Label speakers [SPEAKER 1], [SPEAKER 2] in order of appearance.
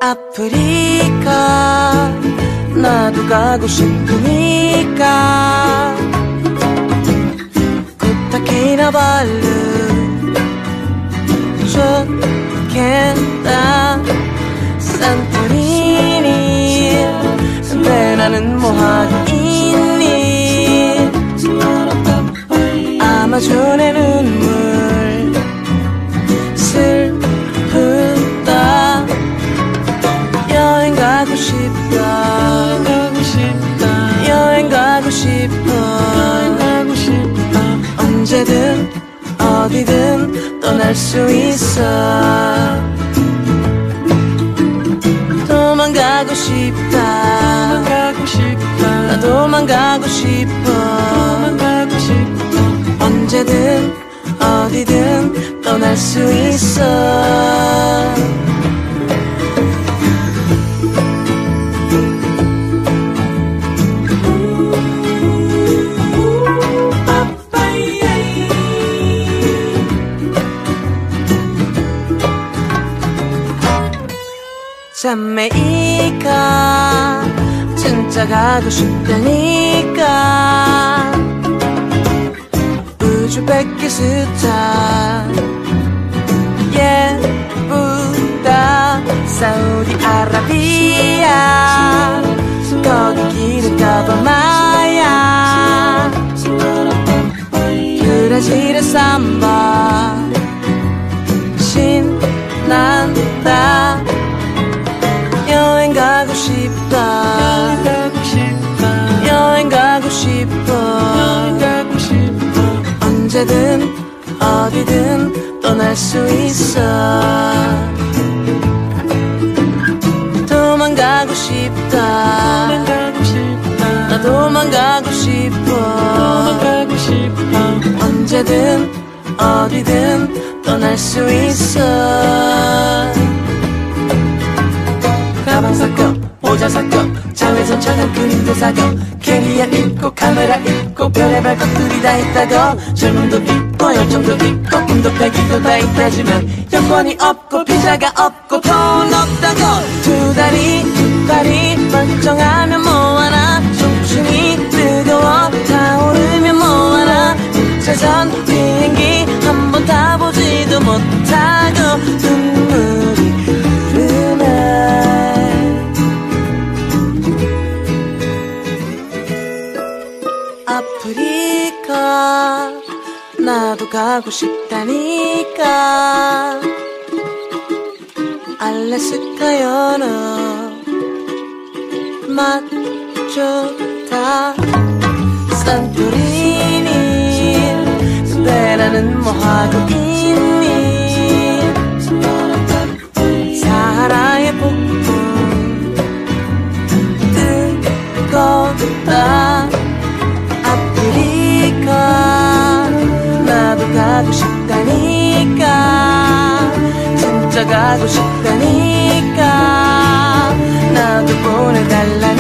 [SPEAKER 1] 아프리카 나도 가고 싶으니까 코타키나발루 좋겠다 산토리니 근데 나는 뭐하고 있니 아마존의 눈물 슬프다 여행 가고 싶다 여행 가고 싶어 언제든 어디든 떠날 수 있어 도망가고 싶다 나 도망가고 싶어 언제든 어디든 떠날 수 있어 자메이카 진짜 가고 싶다니까 우즈베키스탄 예쁘다 사우디아라비아 거기 길은 가봐마야 브라질의 삼바 신난다 여행 가고 싶다 여행 가고 싶어 언제든 어디든 떠날 수 있어 도망가고 싶다 나 도망가고 싶어 언제든 어디든 떠날 수 있어 가방 사껴 모자 사껴 자외선 차단 그림도 사겨 캐리어 입고 카메라 입고 별의별 것들이 다 있다고 젊음도 있고 열정도 있고 꿈도 패기도 다 있다지만 여권이 없고 비자가 없고 돈 없다고 두 다리 멀쩡하면 뭐하나 청춘이 뜨거워 타오르면 뭐하나 우차선 비행기 한 번 타보지도 못하고 눈물이 흐르네 아프리카 나도 가고 싶다니까 알래스카 연어 맛 좋다 산토리니 근데 나는 뭐하고 있니 사하라의 폭풍 뜨겁다 아프리카 나도 가고 싶다니까 진짜 가고 싶다니까 나도 보내달라니까